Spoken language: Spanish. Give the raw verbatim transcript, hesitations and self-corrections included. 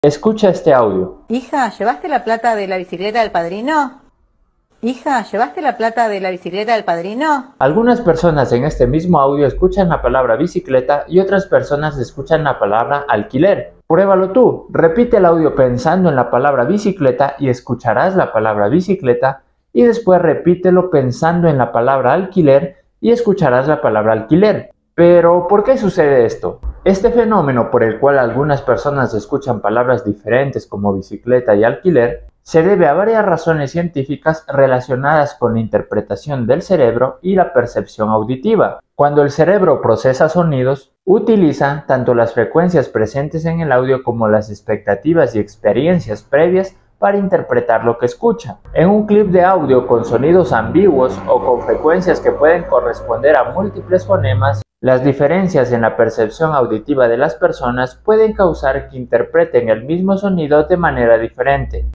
Escucha este audio. Hija, ¿llevaste la plata de la bicicleta del padrino? Hija, ¿llevaste la plata de la bicicleta del padrino? Algunas personas en este mismo audio escuchan la palabra bicicleta y otras personas escuchan la palabra alquiler. Pruébalo tú. Repite el audio pensando en la palabra bicicleta y escucharás la palabra bicicleta, y después repítelo pensando en la palabra alquiler y escucharás la palabra alquiler. Pero, ¿por qué sucede esto? Este fenómeno por el cual algunas personas escuchan palabras diferentes como bicicleta y alquiler se debe a varias razones científicas relacionadas con la interpretación del cerebro y la percepción auditiva. Cuando el cerebro procesa sonidos, utiliza tanto las frecuencias presentes en el audio como las expectativas y experiencias previas para interpretar lo que escucha. En un clip de audio con sonidos ambiguos o con frecuencias que pueden corresponder a múltiples fonemas, las diferencias en la percepción auditiva de las personas pueden causar que interpreten el mismo sonido de manera diferente.